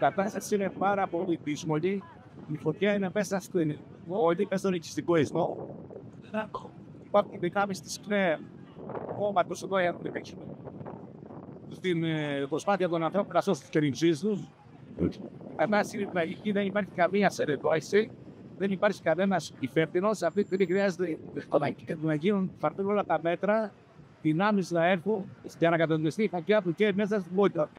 κατάσταση είναι πάρα πολύ δύσκολη. Η φωτιά είναι μέσα στην πόλη, μέσα στον οικιστικό ιστό. Υπάρχουν δυνάμεις της ΚΝΕ, κόμματος εδώ έχουν παίξουμε στην προσπάθεια των ανθρώπων να σώσουν τις κυβερνήσεις τους. Κατά στην Ιππραγική δεν υπάρχει καμία συνεννόηση, δεν υπάρχει κανένας υπεύθυνος. Αυτή τη στιγμή χρειάζεται να γίνουν όλα τα μέτρα, δυνάμεις να έρθουν για να κατανοηθεί η φωτιά του και μέσα στην πόλη.